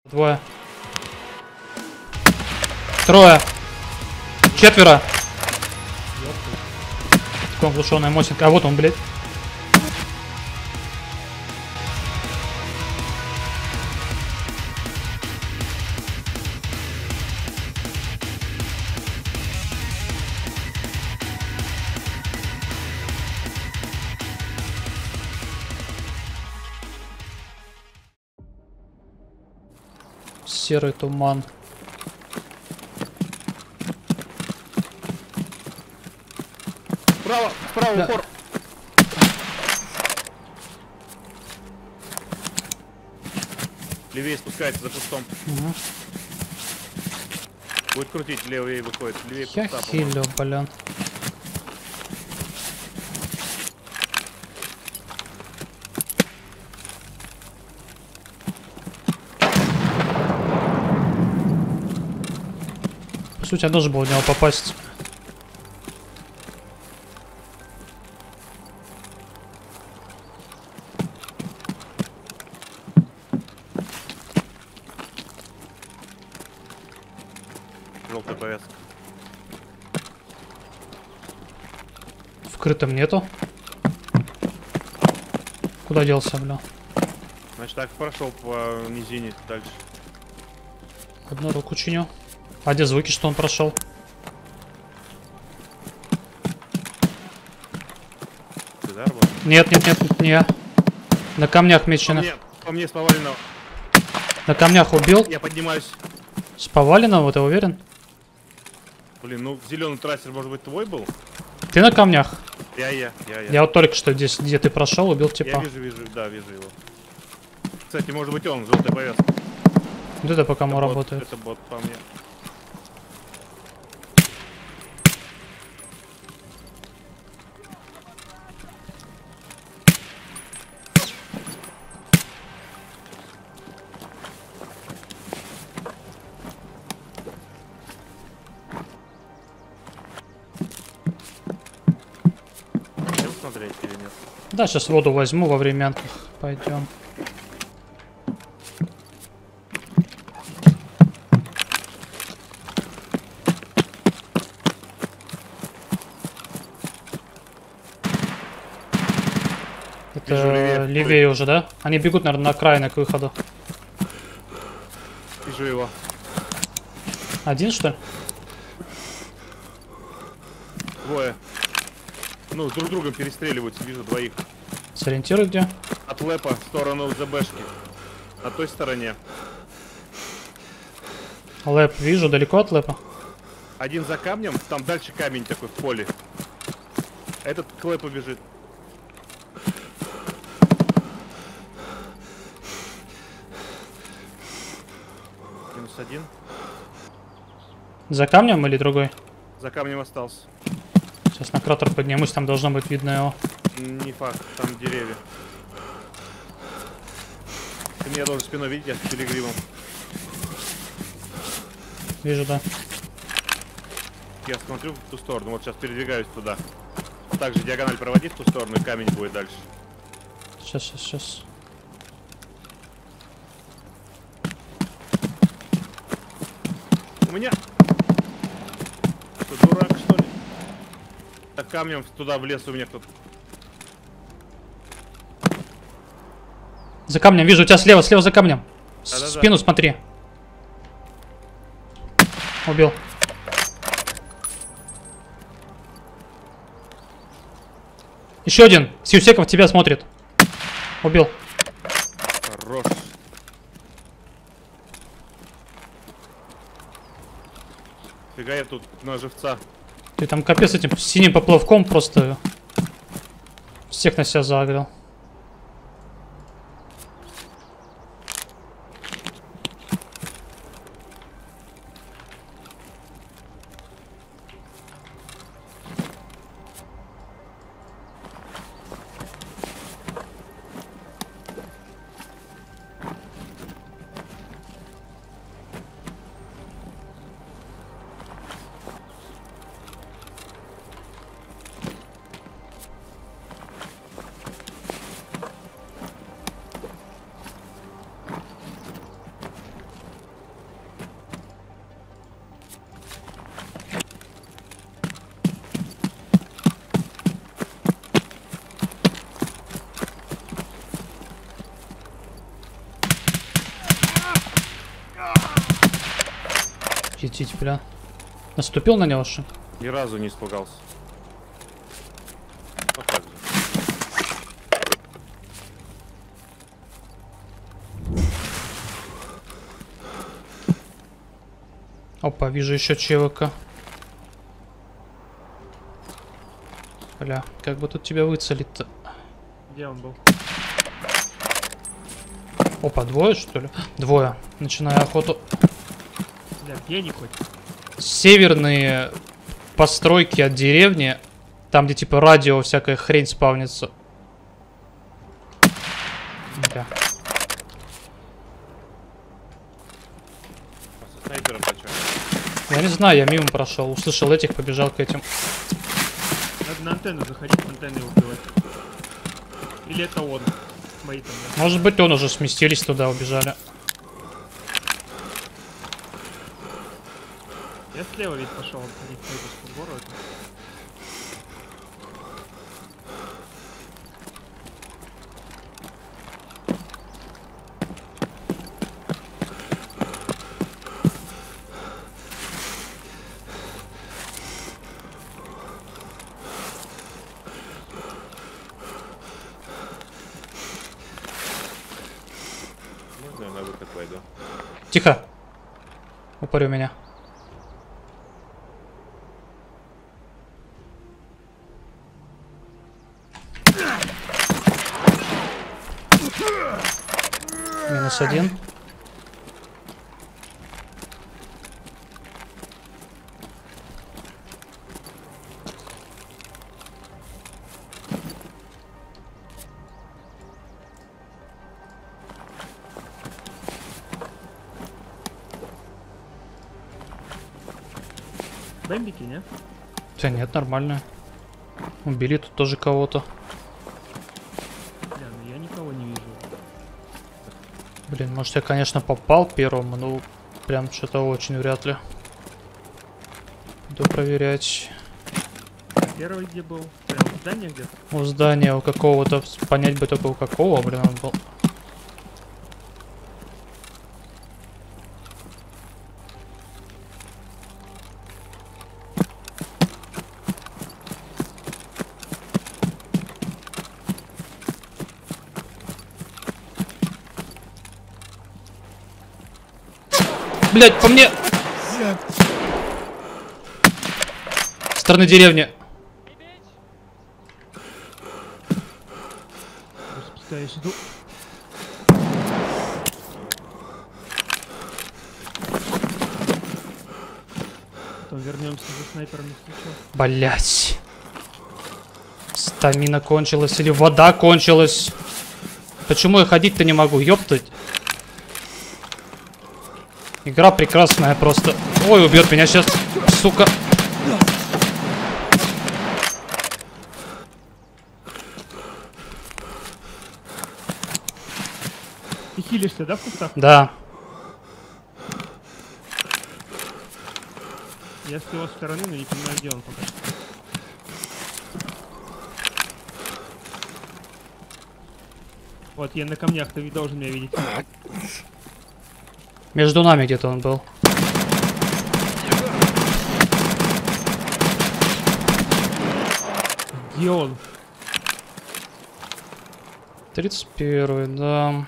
Двое. Трое. Четверо. Такой оглушенный мостик. А вот он, блядь. Серый туман. Справа, справа, Да. упор. Левее спускается за кустом. Угу. Будет крутить, левее выходит. Левее Я куста, по-моему. хилю, блин. По сути, я должен был в него попасть. Желтая повязка. Вкрытым нету. Куда делся, бля? Значит, так прошел по низине дальше. Одну руку чиню. А где звуки, что он прошел? Ты, да, работаешь? Нет, нет, нет, не я. На камнях меченых. По мне с поваленного. На камнях убил. Я поднимаюсь. С поваленного, ты уверен? Блин, ну зеленый трассер, может быть, твой был? Ты на камнях? Я. Я вот только что здесь, где ты прошел, убил типа. Я вижу, да, вижу его. Кстати, может быть, он, желтая повязка. Вот это по кому Это бот, работает. это бот по мне. Хотел смотреть или нет? Да, сейчас воду возьму во временках. Пойдем. Вижу, Это левее уже, да? Они бегут, наверное, на окраины к выходу. Вижу его. Один, что ли? Двое. Ну, друг другом перестреливаются, вижу двоих. Сориентируй где? От лэпа в сторону ЗБшки. На той стороне. Лэп вижу, далеко от лэпа. Один за камнем, там дальше камень такой в поле. Этот к лэпу бежит. Минус один. За камнем или другой? За камнем остался. Сейчас на кратер поднимусь, там должно быть видно его. Не факт, там деревья. Ты меня должен спиной видеть, я с пилигримом. Вижу, да. Я смотрю в ту сторону, вот сейчас передвигаюсь туда. Также диагональ проводи в ту сторону, и камень будет дальше. Сейчас. У меня... Что, дурак, что ли? Так камнем туда в лес у меня кто-то. За камнем, вижу, у тебя слева за камнем. Да-да-да. Спину смотри. Убил. Еще один. Сьюсеков тебя смотрит. Убил. Хорош. Фига я тут на живца. Ты там капец этим синим поплавком просто всех на себя загрел. Едить, бля. Наступил на него, что? Ни разу не испугался. Вот так же. Опа, вижу еще чевика. Бля, как бы тут тебя выцелить-то? Где он был? Опа, двое, что ли? Двое. Начинаю охоту. Бля, где они хоть? Северные постройки от деревни. Там, где типа радио, всякая хрень спавнится. Бля. А со снайпером почему? Я не знаю, я мимо прошел. Услышал этих, побежал к этим. Надо на антенну заходить, антенны убивать. Или это он? Мои там, да? Может быть, он уже сместились туда, убежали. Я слева ведь пошел, не по городу. Можно я на выход пойду? Тихо. Упорю меня. -1. Бэмбики, не? Да нет, нормально. Убили тут тоже кого-то. Бля, ну я никого не вижу. Блин, может я, конечно, попал первым, но прям что-то очень вряд ли. Иду проверять. Первый где был? Прям в здании где-то? У здания у какого-то, понять бы только у какого, блин, он был. Блять, по мне! Со стороны деревни. Господи, я иду. Потом вернемся за снайпером, если что. Блять. Стамина кончилась или вода кончилась? Почему я ходить-то не могу? Ёптать. Игра прекрасная просто. Ой, убьет меня сейчас, сука. Ты хилишься, да, в кустах? Да. Я с его стороны, но не понимаю, где он пока что. Вот, я на камнях, ты должен меня видеть. Между нами где-то он был. Где он? 31-й, да.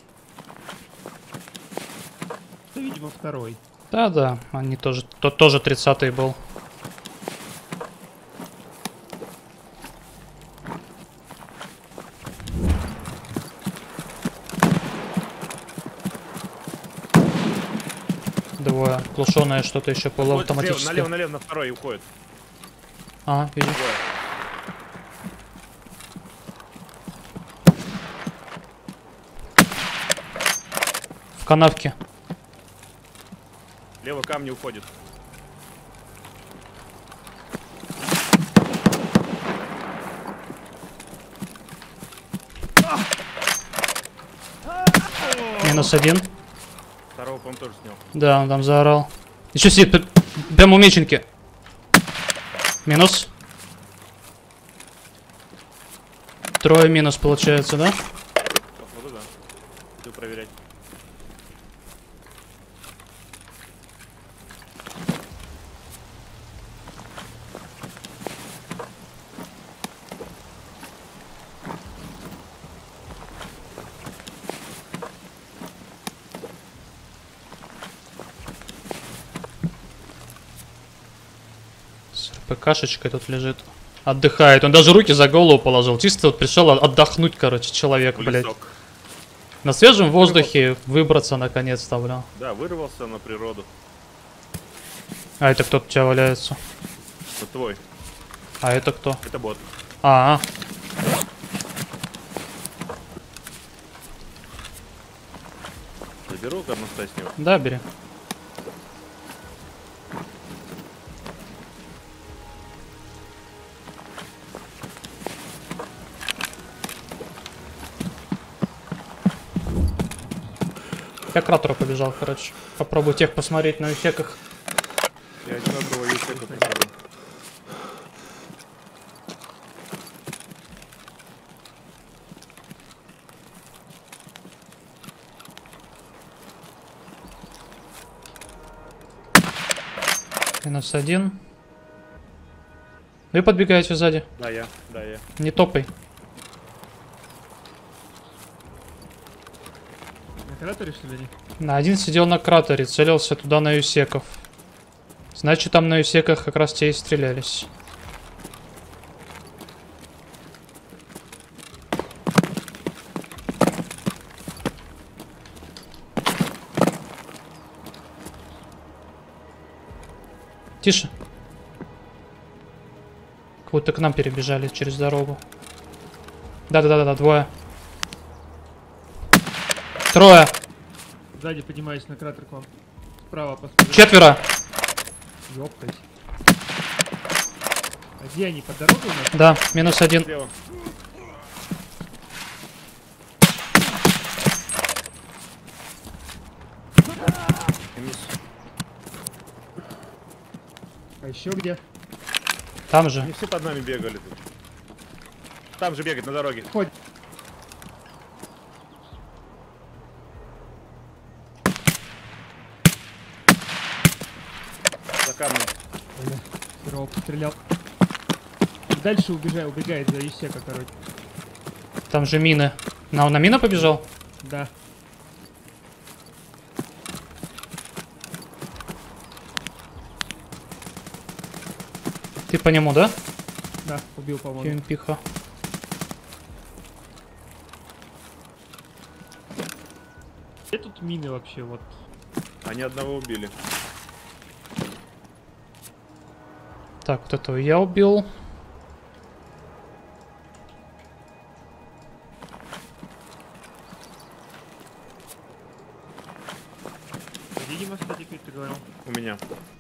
Это, видимо, второй. Да-да, они тоже, тот тоже 30-й был. Двое. Глушеное что-то еще Вот полуавтоматическое. налево, налево, на второй уходит. А, вижу. Двое. В канавке. Лево камни уходит. -1. Второго, по-моему, тоже снял. Да, он там заорал. Еще сидит прямо у меченки. Минус. Трое минус получается, да? Походу, да. Иду проверять. ПКшечкой тут лежит. Отдыхает. Он даже руки за голову положил. Чисто вот пришел отдохнуть, короче, человек, В блядь. лесок. На свежем воздухе выбраться наконец-то, бля. Да, вырвался на природу. А это кто-то у тебя валяется? Это твой. А это кто? Это бот. А, Заберу горностай с него. да, бери. Я к кратеру побежал, короче. Попробую тех посмотреть на эффектах. Я один одного юсека посмотрю. -1. Вы подбегаете сзади. Да, я. Не топай. На кратере, что ли, они? На один сидел на кратере, целился туда на юсеков. Значит, там на юсеках как раз те и стрелялись. Тише. Как будто к нам перебежали через дорогу. Да, двое. Трое. Сзади поднимаюсь на кратер к вам. Справа посмотрю. 4. Ёптать. А где они, под дорогой у нас? Да, -1. Слева. Минус. А еще где? Там же. Они все под нами бегали тут. Там же бегает на дороге. Хоть. За камнем. Бля, здорово, пострелял. Дальше убегает за Юсека, короче. Там же мины. На мину побежал? Да. Ты по нему, да? Да, убил, по-моему. Кемпиха. Где тут мины вообще, вот? Они одного убили. Так, вот этого я убил. Видимо, кстати, как ты говорил. У меня.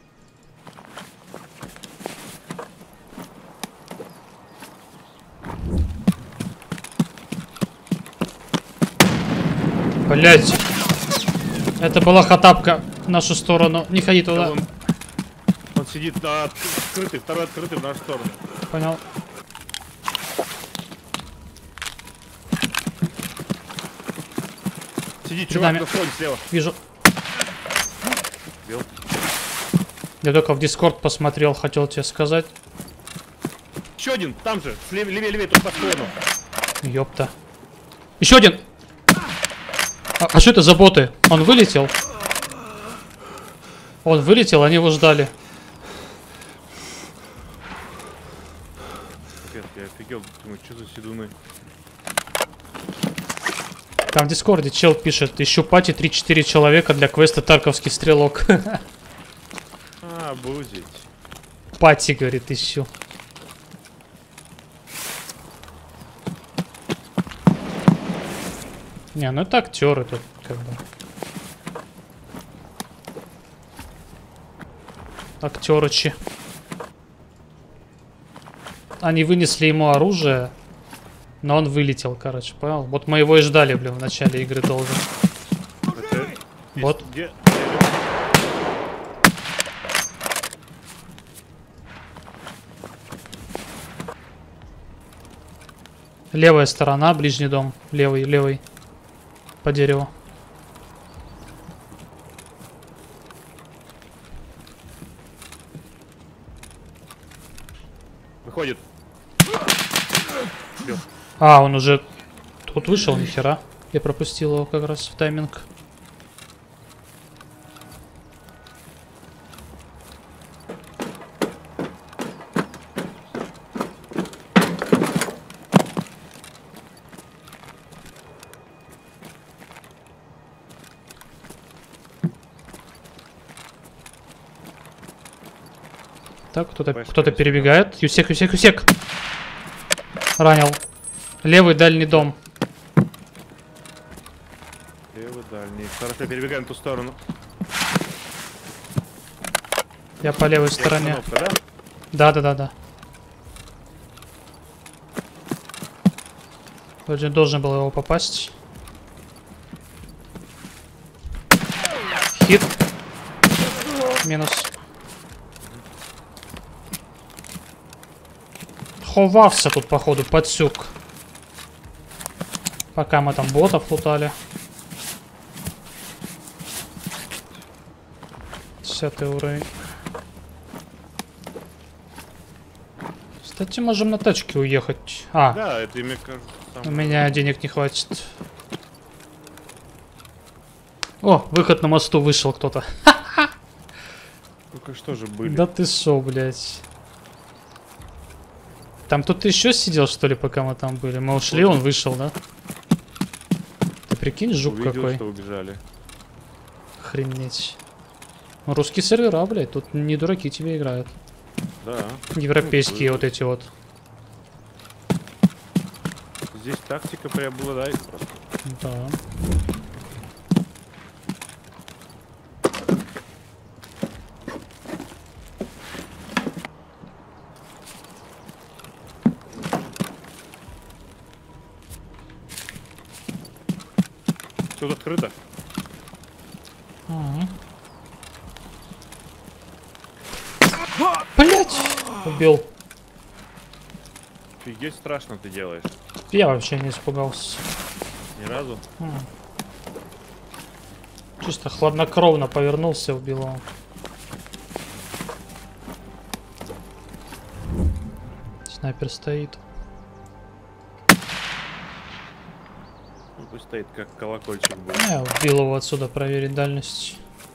Блять. Это была хатапка в нашу сторону. Не ходи туда. Он сидит на открытый, второй открытый в нашу сторону. Понял. Сидит Перед чувак нами. на входе слева. Вижу. Бил. Я только в Дискорд посмотрел, хотел тебе сказать. Еще один, там же, левее, тут по склону. Ёпта. Еще один! А что это за боты? Он вылетел? Он вылетел, они его ждали. Капец, я офигел, думаю, что за седуны. Там в Дискорде чел пишет, ищу пати 3-4 человека для квеста Тарковский стрелок. А, обузить. Пати, говорит, ищу. Не, ну это актеры тут, как бы. Актерычи. Они вынесли ему оружие, но он вылетел, короче, понял? Вот мы его и ждали, блин, в начале игры долго. Это... Вот. Где? Левая сторона, ближний дом. Левый. По дереву. Выходит. Бил. А, он уже тут вышел, нихера. Я пропустил его как раз в тайминг. Так, кто-то Башка перебегает. Юсек, Юсек, Юсек! Ранил. Левый дальний дом. Левый, дальний. Хорошо, перебегаем в ту сторону. Я по левой И стороне. остановка, да? Да. Вроде должен был его попасть. Хит. Минус. Ховався тут, походу, подсюк. Пока мы там ботов лутали. 10 уровень. Кстати, можем на тачке уехать. А, Да, это, мне кажется, у там... меня денег не хватит. О, выход на мосту, вышел кто-то. Только что же были. Да ты шо, блядь. Там кто-то еще сидел, что ли, пока мы там были? Мы ушли, он вышел, да? Ты прикинь, жук Увидел, какой. что убежали. Охренеть. Ну, русские сервера, блядь, тут не дураки тебе играют. Да. Европейские Ну, вот эти вот. Здесь тактика преобладает просто. Да. Тут открыто. Ага. Блять! Убил. Офигеть, страшно ты делаешь. Я вообще не испугался. Ни разу. Чисто хладнокровно повернулся, убил его. Снайпер стоит. Ну, пусть стоит, как колокольчик будет. Я убил его отсюда, проверить дальность.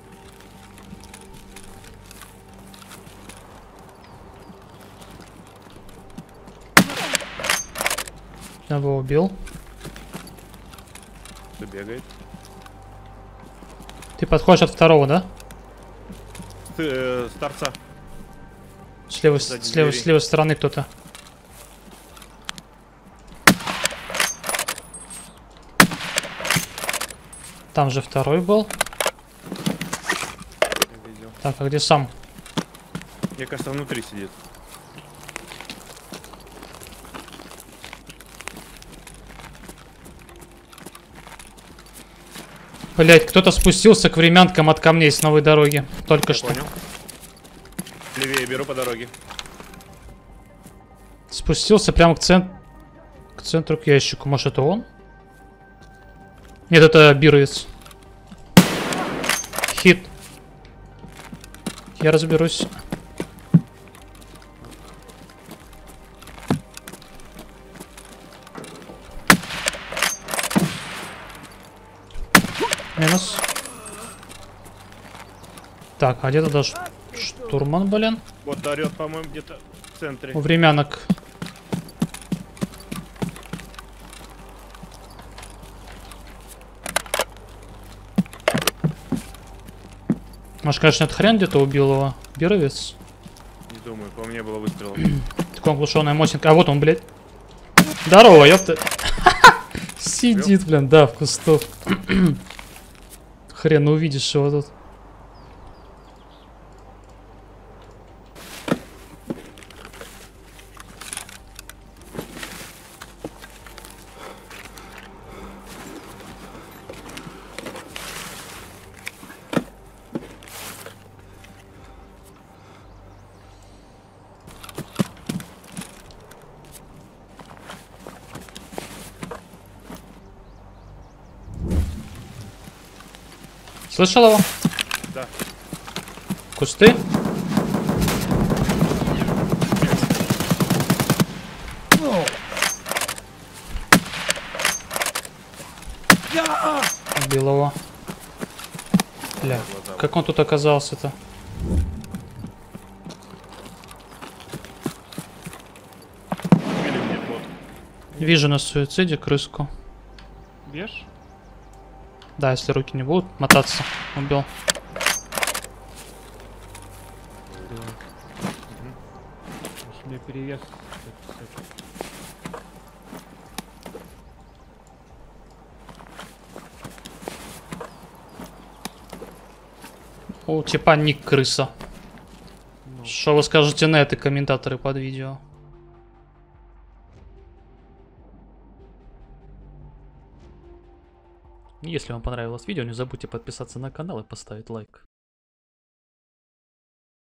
Я его убил. Кто бегает? Ты подходишь от второго, да? С торца. С левой, Сзади с левой, двери. с левой стороны кто-то. Там же второй был. Я видел. Так, а где сам? Мне кажется, внутри сидит. Блять, кто-то спустился к времянкам от камней с новой дороги. Только Я что. понял. Левее беру по дороге. Спустился прямо к центру, к ящику. Может, это он? Нет, это бировец. Хит. Я разберусь. Минус. Так, а где-то даже штурман, блин. Вот орет, по-моему, где-то в центре. У времянок. Может, конечно, это хрен где-то убил его. Бировец. Не думаю, по мне было выстрелов. Такая оглушенная мосинка. А вот он, блядь. Здорово, ёпта. Сидит, блин, да, в кусту. Хрен увидишь его тут. Слышал его? Да. Кусты? Убил его. Бля, как он тут оказался-то? Или нет, вот. Вижу на суициде крыску. Бежь? Да, если руки не будут мотаться. Убил. меня перевес. Так. О, типа ник крыса. Ну, Что вы скажете на это, комментаторы под видео? Если вам понравилось видео, не забудьте подписаться на канал и поставить лайк.